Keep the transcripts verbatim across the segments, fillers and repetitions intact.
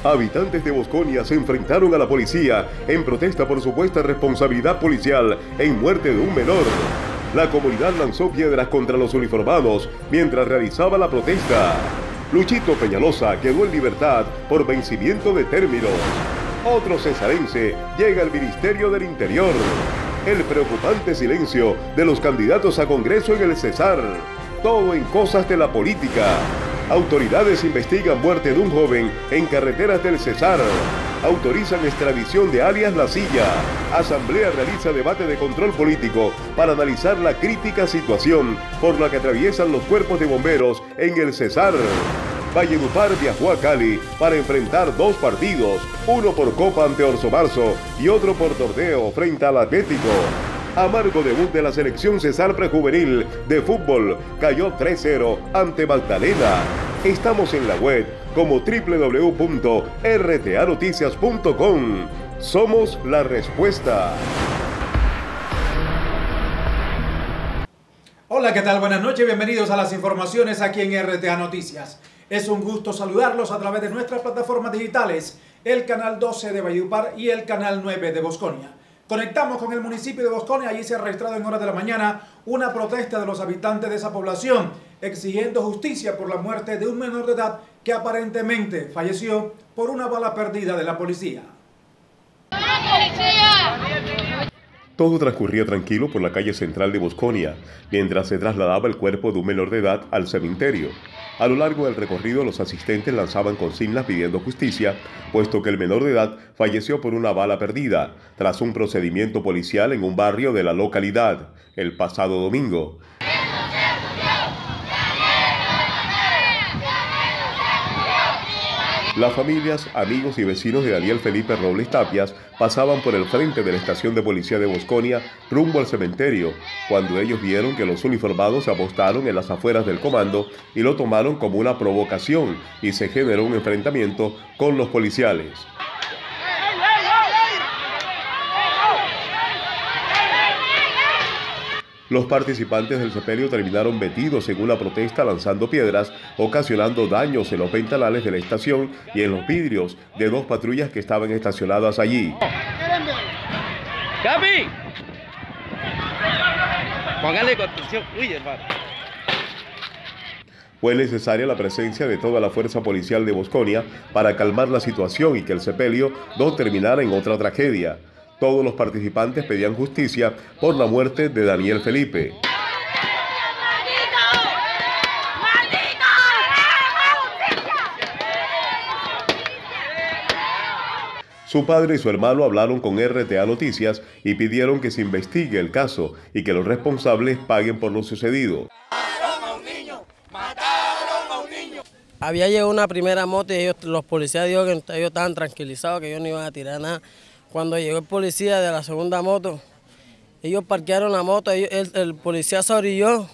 Habitantes de Bosconia se enfrentaron a la policía en protesta por supuesta responsabilidad policial en muerte de un menor. La comunidad lanzó piedras contra los uniformados mientras realizaba la protesta. Luchito Peñalosa quedó en libertad por vencimiento de términos. Otro cesarense llega al Ministerio del Interior. El preocupante silencio de los candidatos a Congreso en el Cesar. Todo en cosas de la política. Autoridades investigan muerte de un joven en carreteras del Cesar. Autorizan extradición de alias La Silla. Asamblea realiza debate de control político para analizar la crítica situación por la que atraviesan los cuerpos de bomberos en el Cesar. Valledupar viajó a Cali para enfrentar dos partidos, uno por Copa ante Orso Marzo y otro por torneo frente al Atlético. Amargo debut de la selección Cesar prejuvenil de fútbol, cayó tres cero ante Magdalena. Estamos en la web como doble u doble u doble u punto r t a noticias punto com. Somos la respuesta. Hola, ¿qué tal? Buenas noches, bienvenidos a las informaciones aquí en R T A Noticias. Es un gusto saludarlos a través de nuestras plataformas digitales, el canal doce de Valledupar y el canal nueve de Bosconia. Conectamos con el municipio de Bosconia. Allí se ha registrado en horas de la mañana una protesta de los habitantes de esa población exigiendo justicia por la muerte de un menor de edad que aparentemente falleció por una bala perdida de la policía. Todo transcurría tranquilo por la calle central de Bosconia, mientras se trasladaba el cuerpo de un menor de edad al cementerio. A lo largo del recorrido, los asistentes lanzaban consignas pidiendo justicia, puesto que el menor de edad falleció por una bala perdida, tras un procedimiento policial en un barrio de la localidad, el pasado domingo. Las familias, amigos y vecinos de Daniel Felipe Robles Tapias pasaban por el frente de la estación de policía de Bosconia rumbo al cementerio, cuando ellos vieron que los uniformados se apostaron en las afueras del comando y lo tomaron como una provocación y se generó un enfrentamiento con los policiales. Los participantes del sepelio terminaron metidos en una protesta lanzando piedras, ocasionando daños en los ventanales de la estación y en los vidrios de dos patrullas que estaban estacionadas allí. ¡Capi! Póngale contención. Uy, hermano. Fue necesaria la presencia de toda la fuerza policial de Bosconia para calmar la situación y que el sepelio no terminara en otra tragedia. Todos los participantes pedían justicia por la muerte de Daniel Felipe. Su padre y su hermano hablaron con R T A Noticias y pidieron que se investigue el caso y que los responsables paguen por lo sucedido. Mataron a un niño, mataron a un niño. Había llegado una primera moto y ellos, los policías dijeron que ellos estaban tranquilizados, que ellos no iban a tirar nada. Cuando llegó el policía de la segunda moto, ellos parquearon la moto, ellos, el, el policía se orilló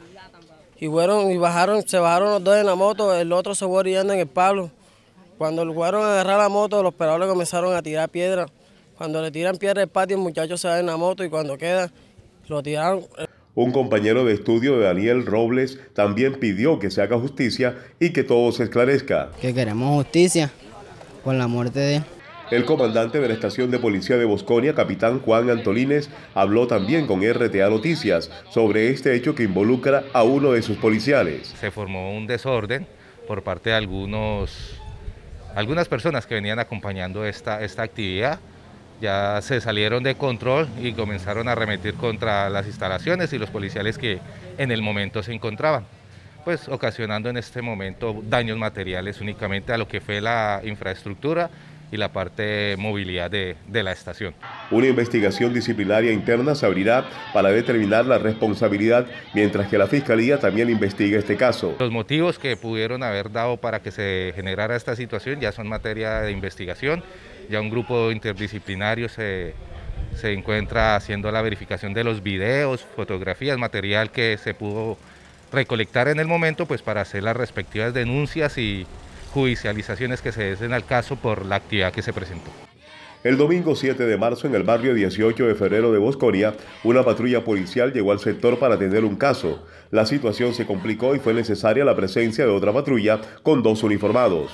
y, fueron, y bajaron, se bajaron los dos en la moto, el otro se fue orillando en el palo. Cuando fueron a agarrar la moto, los peladores comenzaron a tirar piedras. Cuando le tiran piedras al patio, el muchacho se va en la moto y cuando queda, lo tiraron. Un compañero de estudio de Daniel Robles también pidió que se haga justicia y que todo se esclarezca. Que queremos justicia por la muerte de él. El comandante de la estación de policía de Bosconia, capitán Juan Antolines, habló también con R T A Noticias sobre este hecho que involucra a uno de sus policiales. Se formó un desorden por parte de algunos, algunas personas que venían acompañando esta, esta actividad. Ya se salieron de control y comenzaron a arremeter contra las instalaciones y los policiales que en el momento se encontraban, pues ocasionando en este momento daños materiales únicamente a lo que fue la infraestructura y la parte de movilidad de, de la estación. Una investigación disciplinaria interna se abrirá para determinar la responsabilidad, mientras que la Fiscalía también investiga este caso. Los motivos que pudieron haber dado para que se generara esta situación ya son materia de investigación. Ya un grupo interdisciplinario se, se encuentra haciendo la verificación de los videos, fotografías, material que se pudo recolectar en el momento, pues para hacer las respectivas denuncias y judicializaciones que se den al caso por la actividad que se presentó. El domingo siete de marzo, en el barrio dieciocho de febrero de Bosconia, una patrulla policial llegó al sector para atender un caso. La situación se complicó y fue necesaria la presencia de otra patrulla con dos uniformados.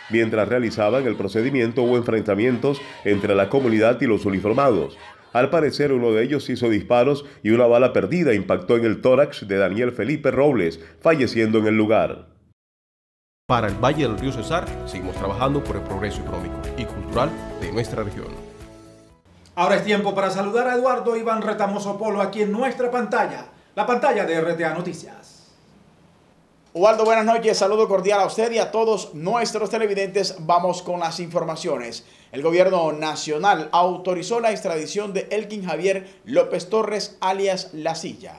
Mientras realizaban el procedimiento hubo enfrentamientos entre la comunidad y los uniformados. Al parecer uno de ellos hizo disparos y una bala perdida impactó en el tórax de Daniel Felipe Robles, falleciendo en el lugar. Para el Valle del Río Cesar, seguimos trabajando por el progreso económico y cultural de nuestra región. Ahora es tiempo para saludar a Eduardo Iván Retamoso Polo aquí en nuestra pantalla, la pantalla de R T A Noticias. Ubaldo, buenas noches, saludo cordial a usted y a todos nuestros televidentes. Vamos con las informaciones. El gobierno nacional autorizó la extradición de Elkin Javier López Torres, alias La Silla.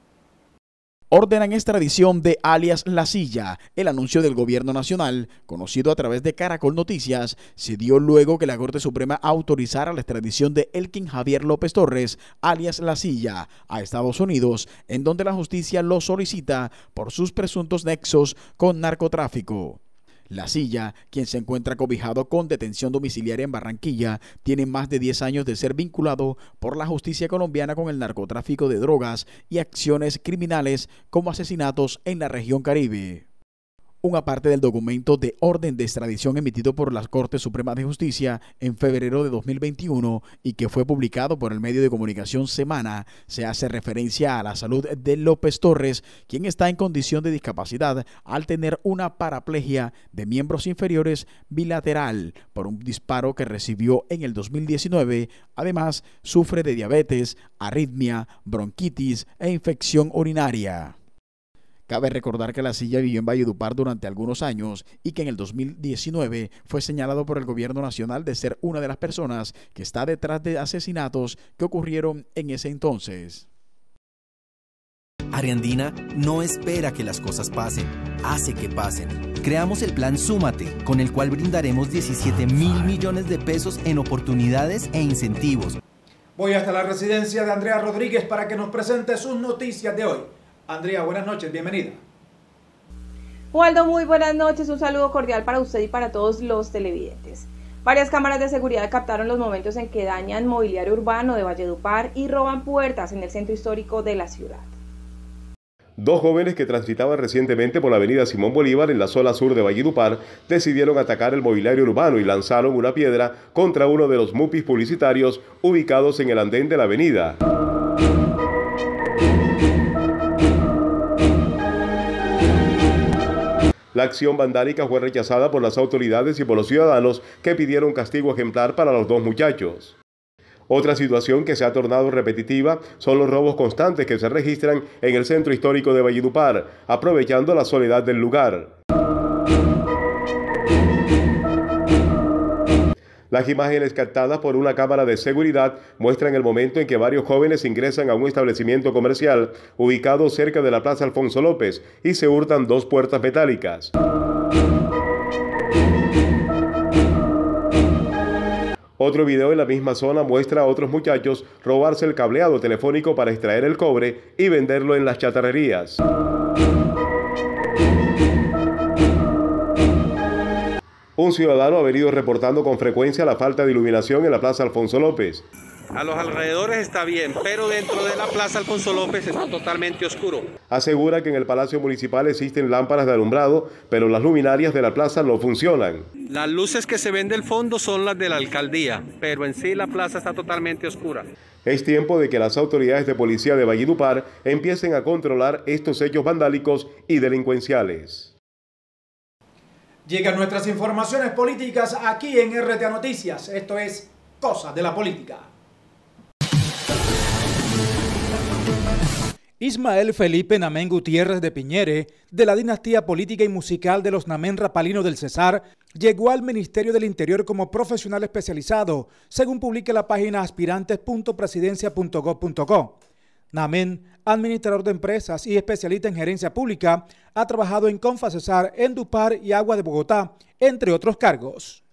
Ordenan extradición de alias La Silla. El anuncio del gobierno nacional, conocido a través de Caracol Noticias, se dio luego que la Corte Suprema autorizara la extradición de Elkin Javier López Torres, alias La Silla, a Estados Unidos, en donde la justicia lo solicita por sus presuntos nexos con narcotráfico. La Silla, quien se encuentra cobijado con detención domiciliaria en Barranquilla, tiene más de diez años de ser vinculado por la justicia colombiana con el narcotráfico de drogas y acciones criminales como asesinatos en la región Caribe. Una parte del documento de orden de extradición emitido por la Corte Suprema de Justicia en febrero de dos mil veintiuno y que fue publicado por el medio de comunicación Semana, se hace referencia a la salud de López Torres, quien está en condición de discapacidad al tener una paraplegia de miembros inferiores bilateral por un disparo que recibió en el dos mil diecinueve. Además, sufre de diabetes, arritmia, bronquitis e infección urinaria. Cabe recordar que La Silla vivió en Valledupar durante algunos años y que en el dos mil diecinueve fue señalado por el gobierno nacional de ser una de las personas que está detrás de asesinatos que ocurrieron en ese entonces. Ariandina no espera que las cosas pasen, hace que pasen. Creamos el plan Súmate, con el cual brindaremos diecisiete mil millones de pesos en oportunidades e incentivos. Voy hasta la residencia de Andrea Rodríguez para que nos presente sus noticias de hoy. Andrea, buenas noches, bienvenida. Waldo, muy buenas noches, un saludo cordial para usted y para todos los televidentes. Varias cámaras de seguridad captaron los momentos en que dañan mobiliario urbano de Valledupar y roban puertas en el centro histórico de la ciudad. Dos jóvenes que transitaban recientemente por la avenida Simón Bolívar en la zona sur de Valledupar decidieron atacar el mobiliario urbano y lanzaron una piedra contra uno de los mupis publicitarios ubicados en el andén de la avenida. La acción vandálica fue rechazada por las autoridades y por los ciudadanos que pidieron castigo ejemplar para los dos muchachos. Otra situación que se ha tornado repetitiva son los robos constantes que se registran en el centro histórico de Valledupar, aprovechando la soledad del lugar. Las imágenes captadas por una cámara de seguridad muestran el momento en que varios jóvenes ingresan a un establecimiento comercial ubicado cerca de la Plaza Alfonso López y se hurtan dos puertas metálicas. Otro video en la misma zona muestra a otros muchachos robarse el cableado telefónico para extraer el cobre y venderlo en las chatarrerías. Un ciudadano ha venido reportando con frecuencia la falta de iluminación en la Plaza Alfonso López. A los alrededores está bien, pero dentro de la Plaza Alfonso López está totalmente oscuro. Asegura que en el Palacio Municipal existen lámparas de alumbrado, pero las luminarias de la plaza no funcionan. Las luces que se ven del fondo son las de la alcaldía, pero en sí la plaza está totalmente oscura. Es tiempo de que las autoridades de policía de Valledupar empiecen a controlar estos hechos vandálicos y delincuenciales. Llegan nuestras informaciones políticas aquí en R T A Noticias. Esto es Cosas de la Política. Ismael Felipe Namén Gutiérrez de Piñere, de la dinastía política y musical de los Namén Rapalino del Cesar, llegó al Ministerio del Interior como profesional especializado, según publica la página aspirantes punto presidencia punto gob punto co. Namén, administrador de empresas y especialista en gerencia pública, ha trabajado en Confacesar, Endupar y Agua de Bogotá, entre otros cargos.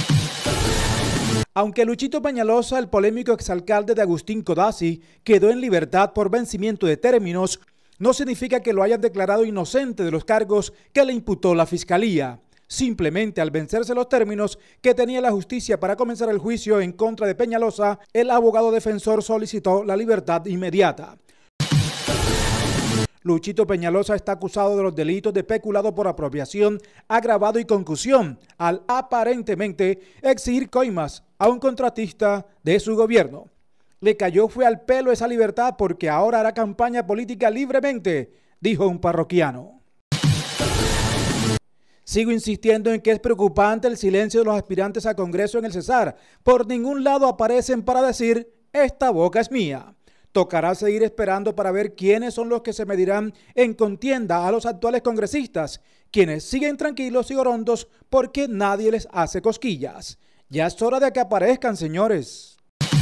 Aunque Luchito Peñalosa, el polémico exalcalde de Agustín Codazzi, quedó en libertad por vencimiento de términos, no significa que lo hayan declarado inocente de los cargos que le imputó la Fiscalía. Simplemente al vencerse los términos que tenía la justicia para comenzar el juicio en contra de Peñalosa, el abogado defensor solicitó la libertad inmediata. Luchito Peñalosa está acusado de los delitos de peculado por apropiación, agravado y concusión, al aparentemente exigir coimas a un contratista de su gobierno. Le cayó fue al pelo esa libertad porque ahora hará campaña política libremente, dijo un parroquiano. Sigo insistiendo en que es preocupante el silencio de los aspirantes a Congreso en el Cesar. Por ningún lado aparecen para decir, esta boca es mía. Tocará seguir esperando para ver quiénes son los que se medirán en contienda a los actuales congresistas, quienes siguen tranquilos y orondos porque nadie les hace cosquillas. Ya es hora de que aparezcan, señores.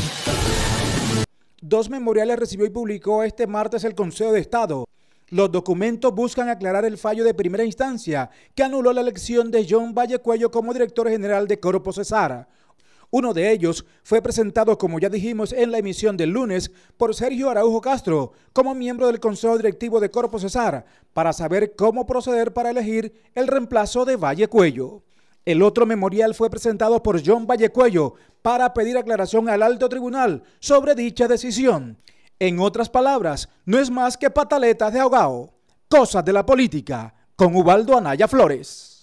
Dos memoriales recibió y publicó este martes el Consejo de Estado. Los documentos buscan aclarar el fallo de primera instancia que anuló la elección de John Vallecuello como director general de Corpo Cesar. Uno de ellos fue presentado, como ya dijimos en la emisión del lunes, por Sergio Araujo Castro como miembro del Consejo Directivo de Corpo Cesar para saber cómo proceder para elegir el reemplazo de Vallecuello. El otro memorial fue presentado por John Vallecuello para pedir aclaración al alto tribunal sobre dicha decisión. En otras palabras, no es más que pataletas de ahogado. Cosas de la política, con Ubaldo Anaya Flores.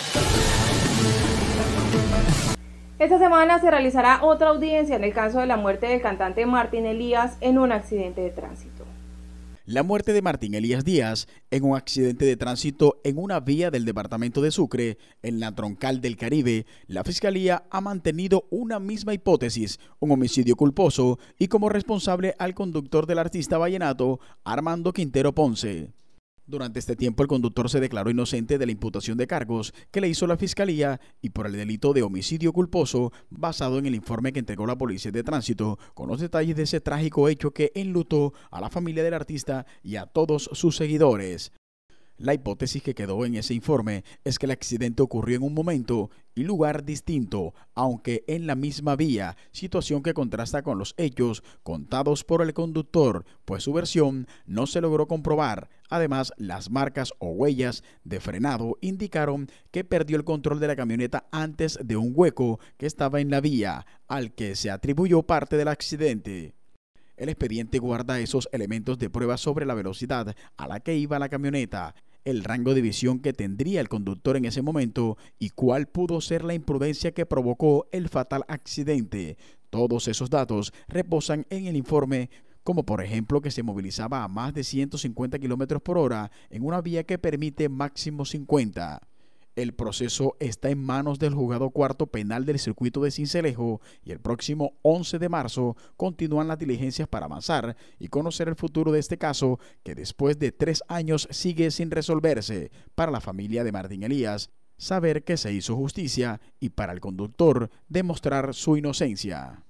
Esta semana se realizará otra audiencia en el caso de la muerte del cantante Martín Elías en un accidente de tránsito. La muerte de Martín Elías Díaz en un accidente de tránsito en una vía del departamento de Sucre, en la troncal del Caribe, la Fiscalía ha mantenido una misma hipótesis, un homicidio culposo, y como responsable al conductor del artista vallenato, Armando Quintero Ponce. Durante este tiempo el conductor se declaró inocente de la imputación de cargos que le hizo la Fiscalía y por el delito de homicidio culposo basado en el informe que entregó la Policía de Tránsito con los detalles de ese trágico hecho que enlutó a la familia del artista y a todos sus seguidores. La hipótesis que quedó en ese informe es que el accidente ocurrió en un momento y lugar distinto, aunque en la misma vía, situación que contrasta con los hechos contados por el conductor, pues su versión no se logró comprobar. Además, las marcas o huellas de frenado indicaron que perdió el control de la camioneta antes de un hueco que estaba en la vía, al que se atribuyó parte del accidente. El expediente guarda esos elementos de prueba sobre la velocidad a la que iba la camioneta, el rango de visión que tendría el conductor en ese momento y cuál pudo ser la imprudencia que provocó el fatal accidente. Todos esos datos reposan en el informe, como por ejemplo que se movilizaba a más de ciento cincuenta kilómetros por hora en una vía que permite máximo cincuenta. El proceso está en manos del juzgado cuarto penal del circuito de Sincelejo y el próximo once de marzo continúan las diligencias para avanzar y conocer el futuro de este caso que después de tres años sigue sin resolverse. Para la familia de Martín Elías, saber que se hizo justicia y para el conductor demostrar su inocencia.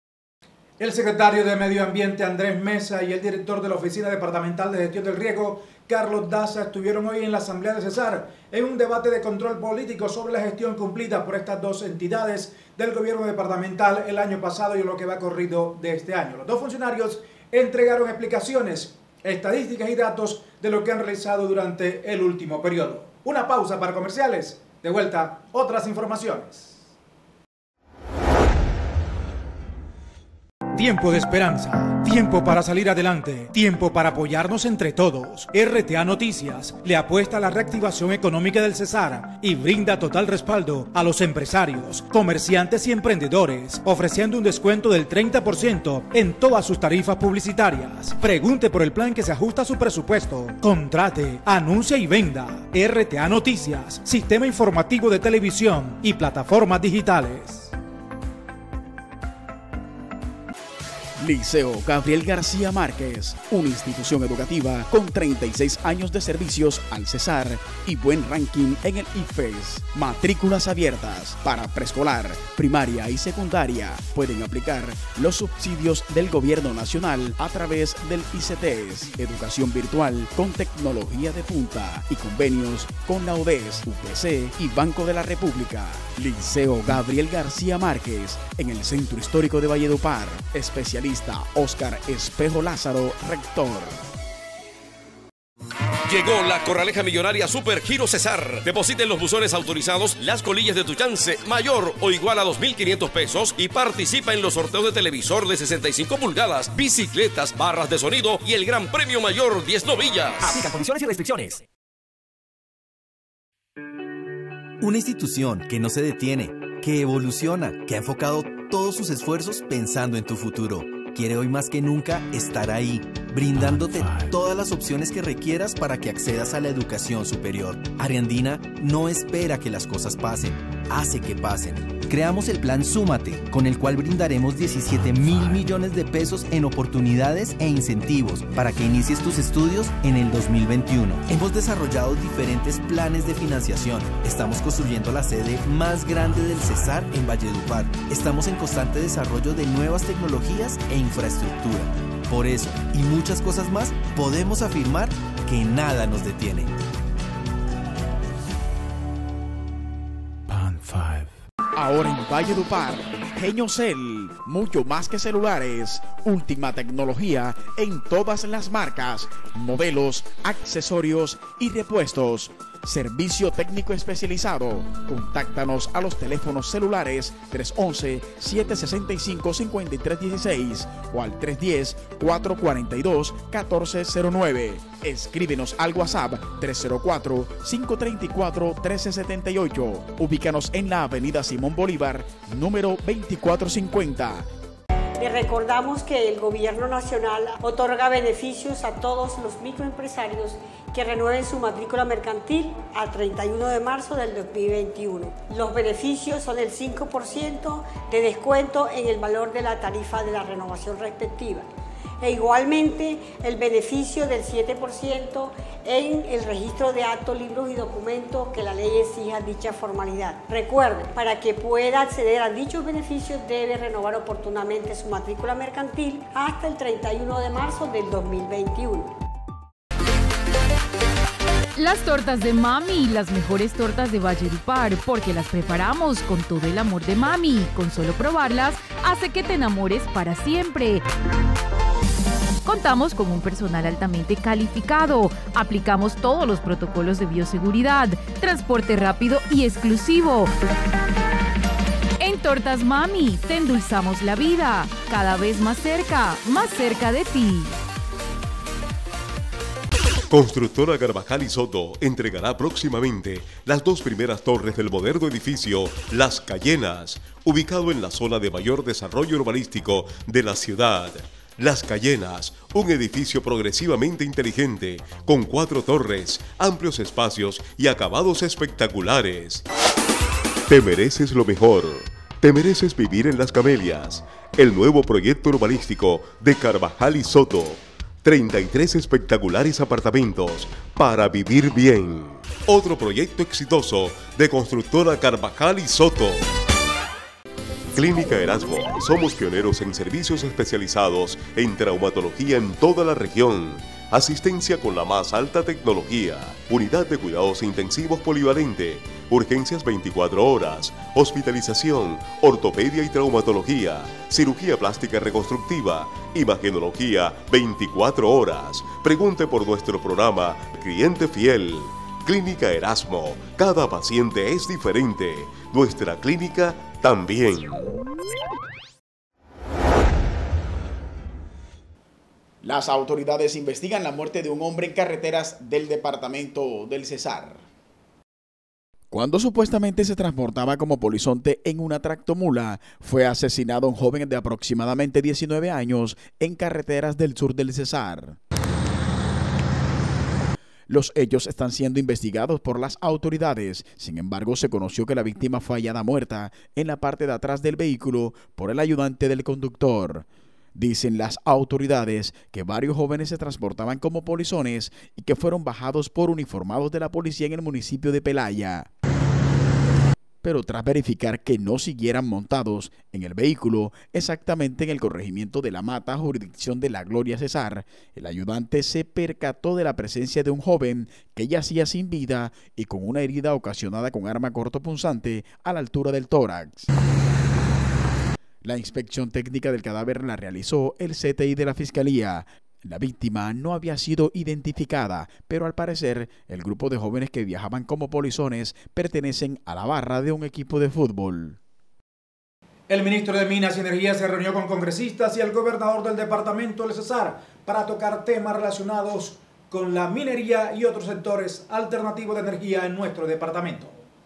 El secretario de Medio Ambiente Andrés Mesa y el director de la Oficina Departamental de Gestión del Riego, Carlos Daza, estuvieron hoy en la Asamblea de Cesar en un debate de control político sobre la gestión cumplida por estas dos entidades del gobierno departamental el año pasado y lo que va corrido de este año. Los dos funcionarios entregaron explicaciones, estadísticas y datos de lo que han realizado durante el último periodo. Una pausa para comerciales. De vuelta, otras informaciones. Tiempo de esperanza, tiempo para salir adelante, tiempo para apoyarnos entre todos. R T A Noticias le apuesta a la reactivación económica del Cesar y brinda total respaldo a los empresarios, comerciantes y emprendedores, ofreciendo un descuento del treinta por ciento en todas sus tarifas publicitarias. Pregunte por el plan que se ajusta a su presupuesto. Contrate, anuncia y venda. R T A Noticias, sistema informativo de televisión y plataformas digitales. Liceo Gabriel García Márquez, una institución educativa con treinta y seis años de servicios al Cesar y buen ranking en el I F E S. Matrículas abiertas para preescolar, primaria y secundaria. Pueden aplicar los subsidios del Gobierno Nacional a través del I C T E S. Educación virtual con tecnología de punta y convenios con la U D E S, U P C y Banco de la República. Liceo Gabriel García Márquez, en el Centro Histórico de Valledupar. Especialista Oscar Espejo Lázaro, rector. Llegó la Corraleja Millonaria Super Giro Cesar. Deposita en los buzones autorizados las colillas de tu chance, mayor o igual a dos mil quinientos pesos, y participa en los sorteos de televisor de sesenta y cinco pulgadas, bicicletas, barras de sonido y el gran premio mayor diez novillas. Aplica condiciones y restricciones. Una institución que no se detiene, que evoluciona, que ha enfocado todos sus esfuerzos pensando en tu futuro. Quiere hoy más que nunca estar ahí, brindándote todas las opciones que requieras para que accedas a la educación superior. Ariandina no espera que las cosas pasen, hace que pasen. Creamos el plan Súmate, con el cual brindaremos diecisiete mil millones de pesos en oportunidades e incentivos para que inicies tus estudios en el dos mil veintiuno. Hemos desarrollado diferentes planes de financiación. Estamos construyendo la sede más grande del Cesar en Valledupar. Estamos en constante desarrollo de nuevas tecnologías e infraestructura. Por eso, y muchas cosas más, podemos afirmar que nada nos detiene. Pan cinco. Ahora en Valledupar, Geniocel, mucho más que celulares, última tecnología en todas las marcas, modelos, accesorios y repuestos. Servicio técnico especializado. Contáctanos a los teléfonos celulares tres once, siete sesenta y cinco, cincuenta y tres dieciséis o al tres diez, cuatro cuarenta y dos, catorce cero nueve. Escríbenos al WhatsApp tres cero cuatro, cinco treinta y cuatro, trece setenta y ocho. Ubícanos en la avenida Simón Bolívar, número veinticuatro cincuenta. Le recordamos que el Gobierno Nacional otorga beneficios a todos los microempresarios que renueven su matrícula mercantil al treinta y uno de marzo del dos mil veintiuno. Los beneficios son el cinco por ciento de descuento en el valor de la tarifa de la renovación respectiva. E igualmente el beneficio del siete por ciento en el registro de actos, libros y documentos que la ley exija dicha formalidad. Recuerde, para que pueda acceder a dichos beneficios debe renovar oportunamente su matrícula mercantil hasta el treinta y uno de marzo del dos mil veintiuno. Las tortas de Mami, las mejores tortas de Valledupar, porque las preparamos con todo el amor de Mami. Con solo probarlas, hace que te enamores para siempre. Contamos con un personal altamente calificado, aplicamos todos los protocolos de bioseguridad, transporte rápido y exclusivo. En Tortas Mami, te endulzamos la vida, cada vez más cerca, más cerca de ti. Constructora Carvajal y Soto entregará próximamente las dos primeras torres del moderno edificio Las Cayenas, ubicado en la zona de mayor desarrollo urbanístico de la ciudad. Las Cayenas, un edificio progresivamente inteligente, con cuatro torres, amplios espacios y acabados espectaculares. Te mereces lo mejor. Te mereces vivir en Las Camelias, el nuevo proyecto urbanístico de Carvajal y Soto. treinta y tres espectaculares apartamentos para vivir bien. Otro proyecto exitoso de Constructora Carvajal y Soto. Clínica Erasmo. Somos pioneros en servicios especializados en traumatología en toda la región. Asistencia con la más alta tecnología. Unidad de cuidados intensivos polivalente. Urgencias veinticuatro horas. Hospitalización, ortopedia y traumatología. Cirugía plástica reconstructiva. Imagenología veinticuatro horas. Pregunte por nuestro programa Cliente Fiel. Clínica Erasmo. Cada paciente es diferente. Nuestra clínica también. Las autoridades investigan la muerte de un hombre en carreteras del departamento del Cesar. Cuando supuestamente se transportaba como polizonte en una tractomula, fue asesinado un joven de aproximadamente diecinueve años en carreteras del sur del Cesar. Los hechos están siendo investigados por las autoridades. Sin embargo, se conoció que la víctima fue hallada muerta en la parte de atrás del vehículo por el ayudante del conductor. Dicen las autoridades que varios jóvenes se transportaban como polizones y que fueron bajados por uniformados de la policía en el municipio de Pelaya. Pero tras verificar que no siguieran montados en el vehículo, exactamente en el corregimiento de La Mata, jurisdicción de La Gloria Cesar, el ayudante se percató de la presencia de un joven que yacía sin vida y con una herida ocasionada con arma cortopunzante a la altura del tórax. La inspección técnica del cadáver la realizó el C T I de la Fiscalía. La víctima no había sido identificada, pero al parecer el grupo de jóvenes que viajaban como polizones pertenecen a la barra de un equipo de fútbol. El ministro de Minas y Energía se reunió con congresistas y el gobernador del departamento, el Cesar, para tocar temas relacionados con la minería y otros sectores alternativos de energía en nuestro departamento.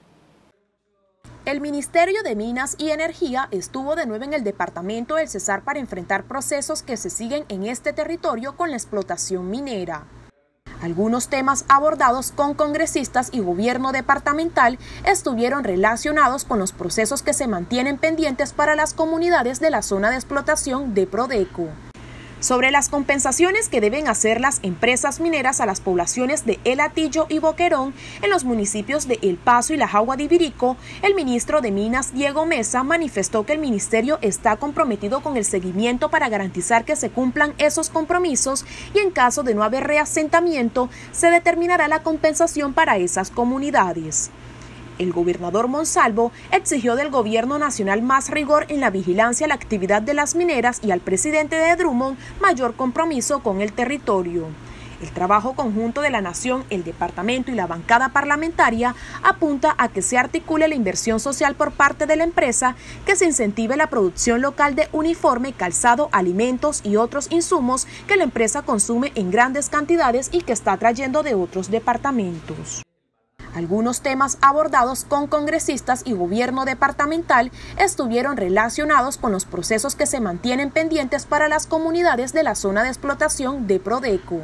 El Ministerio de Minas y Energía estuvo de nuevo en el departamento del Cesar para enfrentar procesos que se siguen en este territorio con la explotación minera. Algunos temas abordados con congresistas y gobierno departamental estuvieron relacionados con los procesos que se mantienen pendientes para las comunidades de la zona de explotación de Prodeco. Sobre las compensaciones que deben hacer las empresas mineras a las poblaciones de El Hatillo y Boquerón en los municipios de El Paso y La Jagua de Ibirico, el ministro de Minas, Diego Mesa, manifestó que el ministerio está comprometido con el seguimiento para garantizar que se cumplan esos compromisos y en caso de no haber reasentamiento, se determinará la compensación para esas comunidades. El gobernador Monsalvo exigió del gobierno nacional más rigor en la vigilancia a la actividad de las mineras y al presidente de Drummond mayor compromiso con el territorio. El trabajo conjunto de la nación, el departamento y la bancada parlamentaria apunta a que se articule la inversión social por parte de la empresa, que se incentive la producción local de uniforme, calzado, alimentos y otros insumos que la empresa consume en grandes cantidades y que está trayendo de otros departamentos. Algunos temas abordados con congresistas y gobierno departamental estuvieron relacionados con los procesos que se mantienen pendientes para las comunidades de la zona de explotación de Prodeco.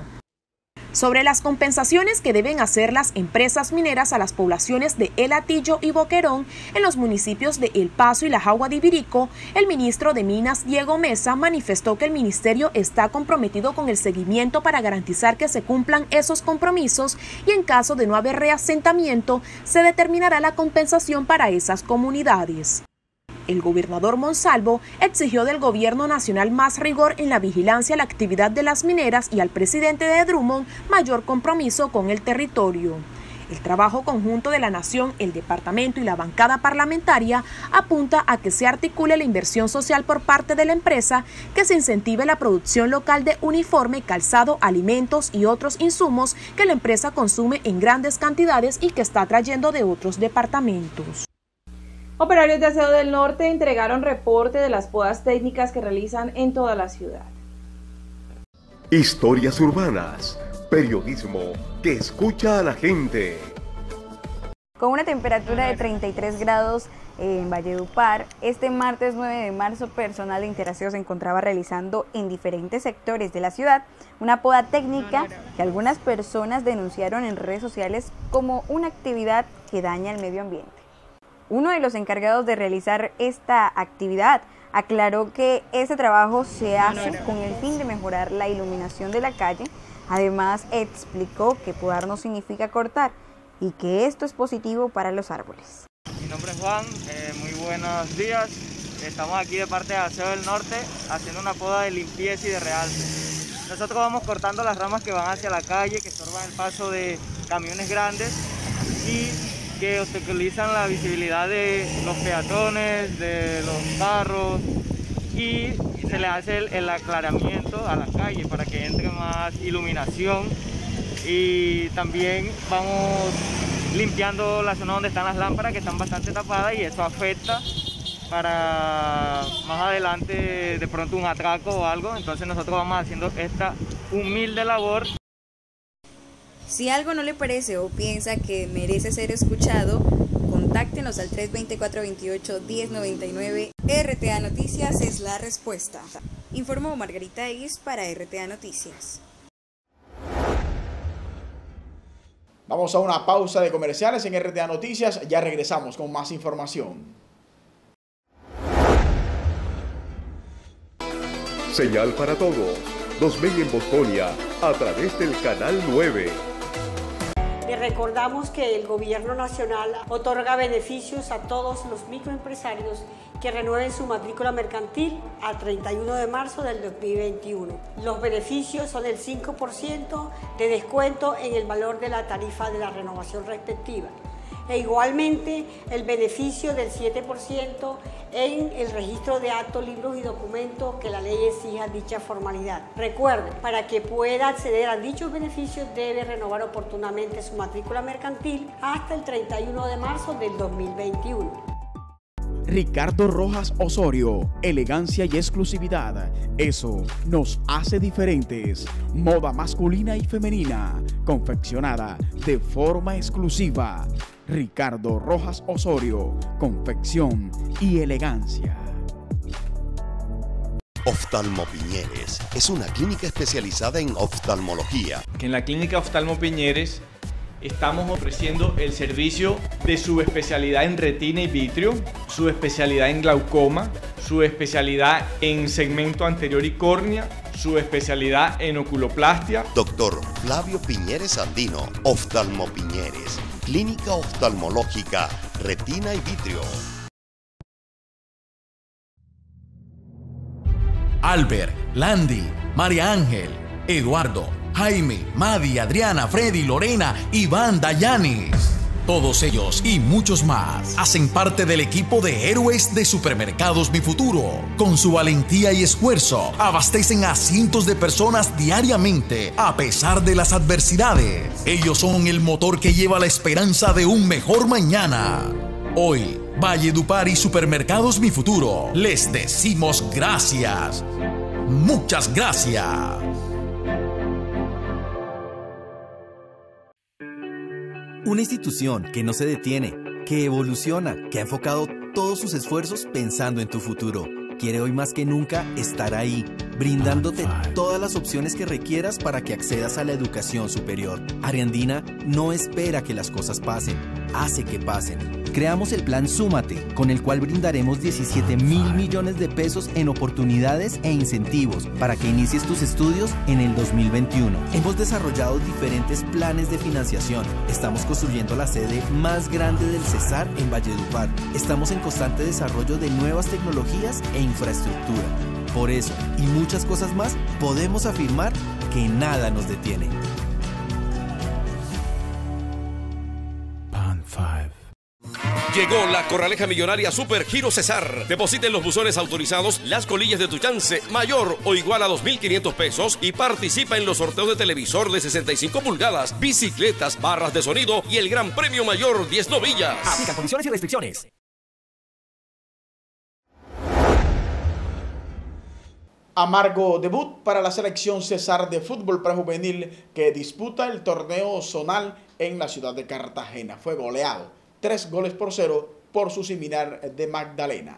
Sobre las compensaciones que deben hacer las empresas mineras a las poblaciones de El Hatillo y Boquerón en los municipios de El Paso y La Jagua de Ibirico, el ministro de Minas, Diego Mesa, manifestó que el ministerio está comprometido con el seguimiento para garantizar que se cumplan esos compromisos y en caso de no haber reasentamiento, se determinará la compensación para esas comunidades. El gobernador Monsalvo exigió del gobierno nacional más rigor en la vigilancia a la actividad de las mineras y al presidente de Drummond mayor compromiso con el territorio. El trabajo conjunto de la nación, el departamento y la bancada parlamentaria apunta a que se articule la inversión social por parte de la empresa, que se incentive la producción local de uniforme, calzado, alimentos y otros insumos que la empresa consume en grandes cantidades y que está trayendo de otros departamentos. Operarios de Aseo del Norte entregaron reporte de las podas técnicas que realizan en toda la ciudad. Historias urbanas, periodismo que escucha a la gente. Con una temperatura de treinta y tres grados en Valledupar, este martes nueve de marzo, personal de Interaseo se encontraba realizando en diferentes sectores de la ciudad una poda técnica que algunas personas denunciaron en redes sociales como una actividad que daña el medio ambiente. Uno de los encargados de realizar esta actividad aclaró que ese trabajo se hace con el fin de mejorar la iluminación de la calle. Además, explicó que podar no significa cortar y que esto es positivo para los árboles. Mi nombre es Juan, eh, muy buenos días. Estamos aquí de parte de Aseo del Norte haciendo una poda de limpieza y de realce. Nosotros vamos cortando las ramas que van hacia la calle, que estorban el paso de camiones grandes y que obstaculizan la visibilidad de los peatones, de los carros, y se le hace el, el aclaramiento a la calle para que entre más iluminación, y también vamos limpiando la zona donde están las lámparas, que están bastante tapadas, y eso afecta para más adelante de pronto un atraco o algo. Entonces nosotros vamos haciendo esta humilde labor. Si algo no le parece o piensa que merece ser escuchado, contáctenos al tres dos cuatro, dos ocho, uno cero nueve nueve. R T A Noticias es la respuesta. Informó Margarita Eguis para R T A Noticias. Vamos a una pausa de comerciales en R T A Noticias. Ya regresamos con más información. Señal para todos. Nos ven en Bosconia a través del canal nueve. Les recordamos que el Gobierno Nacional otorga beneficios a todos los microempresarios que renueven su matrícula mercantil al treinta y uno de marzo del dos mil veintiuno. Los beneficios son el cinco por ciento de descuento en el valor de la tarifa de la renovación respectiva, E igualmente el beneficio del siete por ciento en el registro de actos, libros y documentos que la ley exija dicha formalidad. Recuerde, para que pueda acceder a dichos beneficios debe renovar oportunamente su matrícula mercantil hasta el treinta y uno de marzo del dos mil veintiuno. Ricardo Rojas Osorio, elegancia y exclusividad, eso nos hace diferentes. Moda masculina y femenina, confeccionada de forma exclusiva. Ricardo Rojas Osorio, confección y elegancia. Oftalmo Piñeres es una clínica especializada en oftalmología. Que en la clínica Oftalmo Piñeres estamos ofreciendo el servicio de subespecialidad en retina y vitrio, subespecialidad en glaucoma, subespecialidad en segmento anterior y córnea, subespecialidad en oculoplastia. Doctor Flavio Piñeres Andino, Oftalmo Piñeres, clínica oftalmológica, retina y vitrio. Albert, Landy, María Ángel, Eduardo, Jaime, Madi, Adriana, Freddy, Lorena, Iván, Dayanis. Todos ellos y muchos más hacen parte del equipo de héroes de Supermercados Mi Futuro. Con su valentía y esfuerzo, abastecen a cientos de personas diariamente a pesar de las adversidades. Ellos son el motor que lleva la esperanza de un mejor mañana. Hoy, Valledupar y Supermercados Mi Futuro les decimos gracias. Muchas gracias. Una institución que no se detiene, que evoluciona, que ha enfocado todos sus esfuerzos pensando en tu futuro. Quiere hoy más que nunca estar ahí, brindándote todas las opciones que requieras para que accedas a la educación superior. Ariandina no espera que las cosas pasen, hace que pasen. Creamos el plan Súmate, con el cual brindaremos diecisiete mil millones de pesos en oportunidades e incentivos para que inicies tus estudios en el dos mil veintiuno. Hemos desarrollado diferentes planes de financiación. Estamos construyendo la sede más grande del Cesar en Valledupar. Estamos en constante desarrollo de nuevas tecnologías e infraestructura. Por eso, y muchas cosas más, podemos afirmar que nada nos detiene. Pan cinco. Llegó la Corraleja Millonaria Super Giro Cesar. Deposita en los buzones autorizados las colillas de tu chance mayor o igual a dos mil quinientos pesos y participa en los sorteos de televisor de sesenta y cinco pulgadas, bicicletas, barras de sonido y el gran premio mayor diez novillas. Aplica condiciones y restricciones. Amargo debut para la selección Cesar de fútbol prejuvenil que disputa el torneo zonal en la ciudad de Cartagena. Fue goleado tres goles por cero por su similar de Magdalena.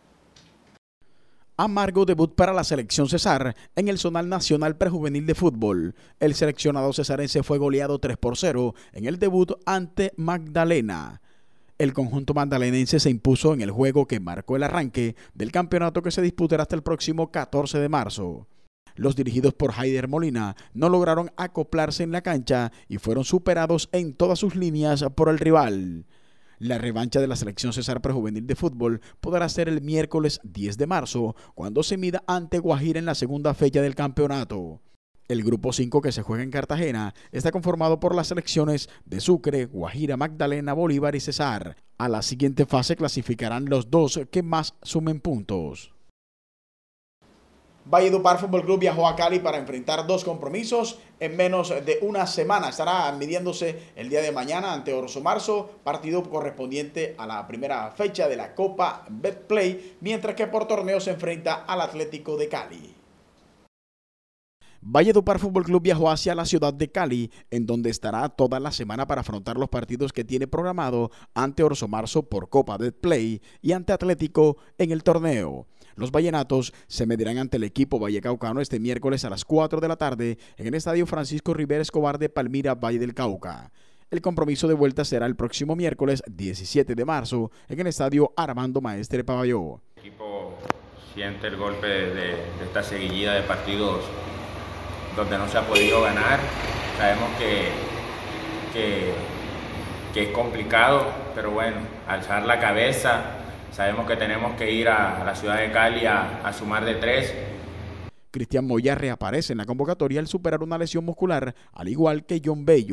Amargo debut para la selección Cesar en el zonal nacional prejuvenil de fútbol. El seleccionado cesarense fue goleado tres por cero en el debut ante Magdalena. El conjunto magdalenense se impuso en el juego que marcó el arranque del campeonato que se disputará hasta el próximo catorce de marzo. Los dirigidos por Haider Molina no lograron acoplarse en la cancha y fueron superados en todas sus líneas por el rival. La revancha de la selección Cesar prejuvenil de fútbol podrá ser el miércoles diez de marzo, cuando se mida ante Guajira en la segunda fecha del campeonato. El grupo cinco que se juega en Cartagena está conformado por las selecciones de Sucre, Guajira, Magdalena, Bolívar y Cesar. A la siguiente fase clasificarán los dos que más sumen puntos. Valledupar Fútbol Club viajó a Cali para enfrentar dos compromisos en menos de una semana. Estará midiéndose el día de mañana ante Orso Marzo, partido correspondiente a la primera fecha de la Copa Betplay, mientras que por torneo se enfrenta al Atlético de Cali. Valledupar Fútbol Club viajó hacia la ciudad de Cali, en donde estará toda la semana para afrontar los partidos que tiene programado ante Orso Marzo por Copa Betplay y ante Atlético en el torneo. Los vallenatos se medirán ante el equipo vallecaucano este miércoles a las cuatro de la tarde en el Estadio Francisco Rivera Escobar de Palmira, Valle del Cauca. El compromiso de vuelta será el próximo miércoles diecisiete de marzo en el Estadio Armando Maestre Pavalló. El equipo siente el golpe de, de, de esta seguidilla de partidos donde no se ha podido ganar. Sabemos que, que, que es complicado, pero bueno, alzar la cabeza. Sabemos que tenemos que ir a, a la ciudad de Cali a, a sumar de tres. Cristian Moya reaparece en la convocatoria al superar una lesión muscular, al igual que John Bello,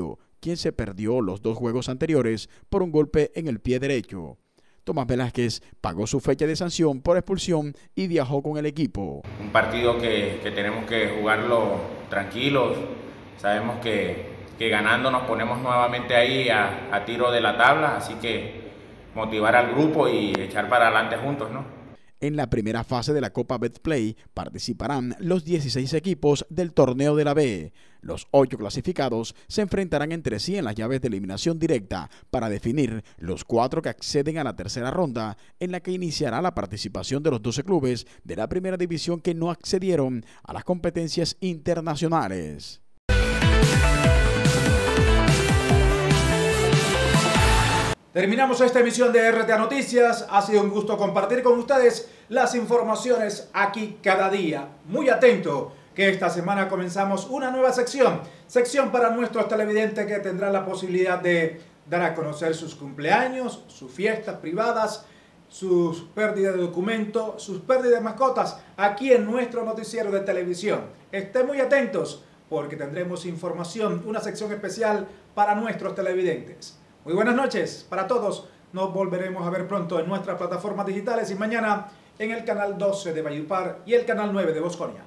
quien se perdió los dos juegos anteriores por un golpe en el pie derecho. Tomás Velázquez pagó su fecha de sanción por expulsión y viajó con el equipo. Un partido que, que tenemos que jugarlo tranquilos. Sabemos que, que ganando nos ponemos nuevamente ahí a, a tiro de la tabla, así que motivar al grupo y echar para adelante juntos, ¿no? En la primera fase de la Copa Betplay participarán los dieciséis equipos del torneo de la B. Los ocho clasificados se enfrentarán entre sí en las llaves de eliminación directa para definir los cuatro que acceden a la tercera ronda, en la que iniciará la participación de los doce clubes de la primera división que no accedieron a las competencias internacionales. Terminamos esta emisión de R T A Noticias. Ha sido un gusto compartir con ustedes las informaciones aquí cada día. Muy atento que esta semana comenzamos una nueva sección. Sección para nuestros televidentes que tendrán la posibilidad de dar a conocer sus cumpleaños, sus fiestas privadas, sus pérdidas de documentos, sus pérdidas de mascotas aquí en nuestro noticiero de televisión. Estén muy atentos porque tendremos información, una sección especial para nuestros televidentes. Muy buenas noches para todos. Nos volveremos a ver pronto en nuestras plataformas digitales y mañana en el canal doce de Valledupar y el canal nueve de Bosconia.